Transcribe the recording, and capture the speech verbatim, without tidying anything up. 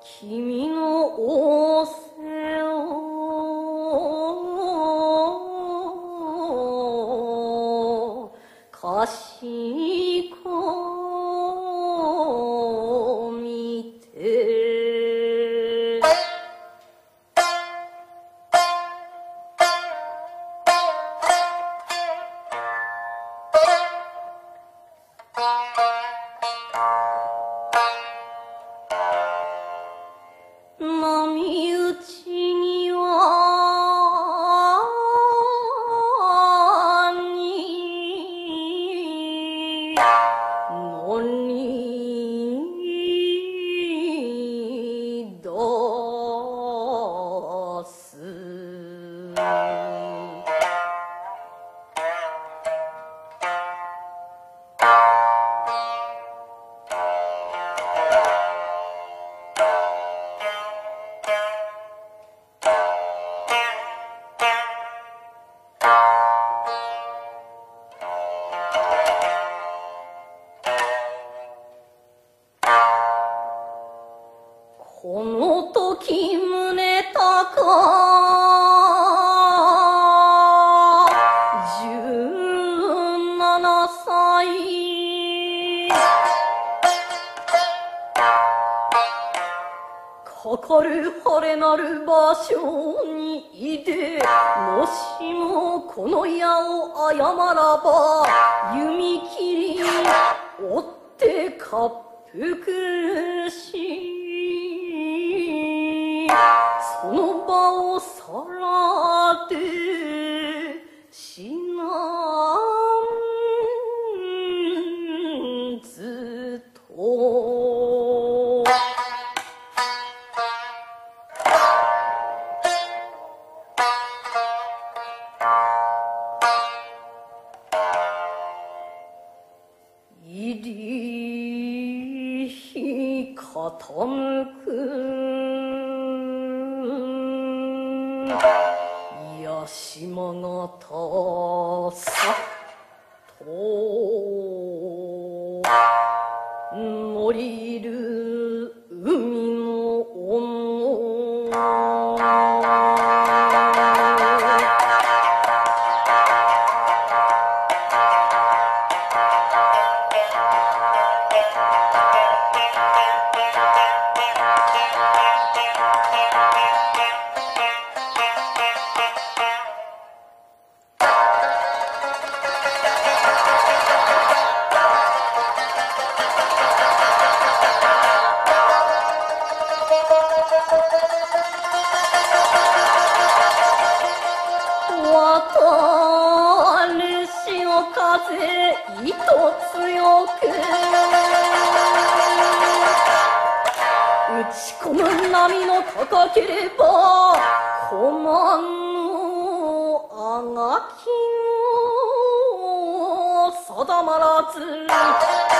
君の仰せをかしこみて波打ちにはにのにだすこの時胸高十七歳かかる晴れなる場所にいでもしもこの矢を誤らば弓切り追って滑腹しその場をさらで死なんずと入り日傾く八島方さっと乗りる海の女渡る潮風糸強く打ち込む波の高ければコマのあがきも定まらず